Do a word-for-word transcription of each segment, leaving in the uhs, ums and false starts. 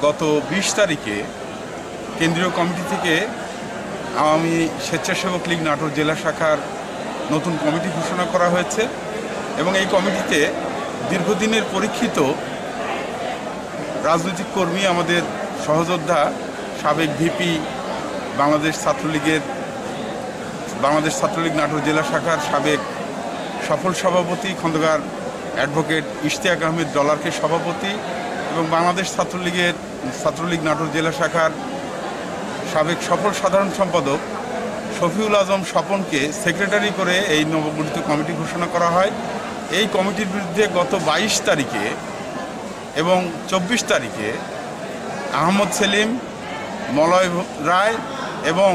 গত বিশ তারিখে কেন্দ্রীয় কমিটি থেকে আওয়ামী স্বেচ্ছাসেবক লীগ নাটোর জেলা শাখার নতুন কমিটি ঘোষণা করা হয়েছে এবং এই কমিটিতে দীর্ঘদিনের পরীক্ষিত রাজনৈতিক কর্মী, আমাদের সহযোদ্ধা, সাবেক ভিপি, বাংলাদেশ ছাত্রলীগের বাংলাদেশ ছাত্রলীগ নাটোর জেলা শাখার সাবেক সফল সভাপতি খন্দকার অ্যাডভোকেট ইশতিয়াক আহমেদ ডলারকে সভাপতি এবং বাংলাদেশ ছাত্রলীগের ছাত্রলীগ নাটোর জেলা শাখার সাবেক সফল সাধারণ সম্পাদক শফিউল আজম স্বপনকে সেক্রেটারি করে এই নবগঠিত কমিটি ঘোষণা করা হয়। এই কমিটির বিরুদ্ধে গত বাইশ তারিখে এবং চব্বিশ তারিখে আহমদ সেলিম, মলয় রায় এবং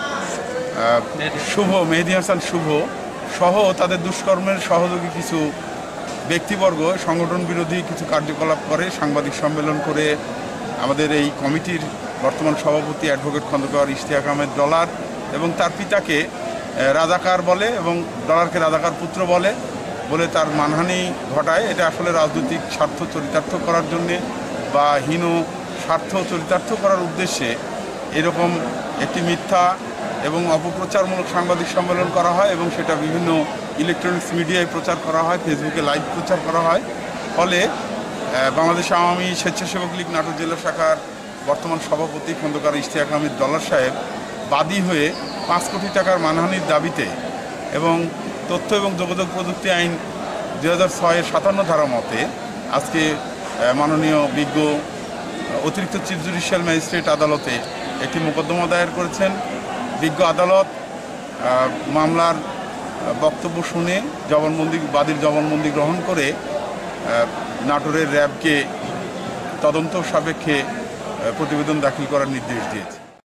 শুভ মেহেদি হাসান শুভ সহ তাদের দুষ্কর্মের সহযোগী কিছু ব্যক্তিবর্গ সংগঠন বিরোধী কিছু কার্যকলাপ করে, সাংবাদিক সম্মেলন করে আমাদের এই কমিটির বর্তমান সভাপতি অ্যাডভোকেট খন্দকার ইশতিয়াক আহমেদ ডলার এবং তার পিতাকে রাজাকার বলে এবং ডলারকে রাজাকার পুত্র বলে বলে তার মানহানি ঘটায়। এটা আসলে রাজনৈতিক স্বার্থ চরিতার্থ করার জন্যে বা হীন স্বার্থ চরিতার্থ করার উদ্দেশ্যে এরকম একটি মিথ্যা এবং অপপ্রচারমূলক সাংবাদিক সম্মেলন করা হয় এবং সেটা বিভিন্ন ইলেকট্রনিক্স মিডিয়ায় প্রচার করা হয়, ফেসবুকে লাইভ প্রচার করা হয়। ফলে বাংলাদেশ আওয়ামী স্বেচ্ছাসেবক লীগ নাটোর জেলা শাখার বর্তমান সভাপতি খন্দকার ইশতিয়াক আহমেদ ডলার সাহেব বাদী হয়ে পাঁচ কোটি টাকার মানহানির দাবিতে এবং তথ্য এবং যোগাযোগ প্রযুক্তি আইন দুই হাজার ছয়ের সাতান্ন ধারা মতে আজকে মাননীয় বিজ্ঞ অতিরিক্ত চিফ জুডিশিয়াল ম্যাজিস্ট্রেট আদালতে একটি মোকদ্দমা দায়ের করেছেন। বিজ্ঞ আদালত মামলার বক্তব্য শুনে জবানবন্দি বাদীর জবানবন্দি গ্রহণ করে নাটোরের র্যাবকে তদন্ত সাপেক্ষে প্রতিবেদন দাখিল করার নির্দেশ দিয়েছে।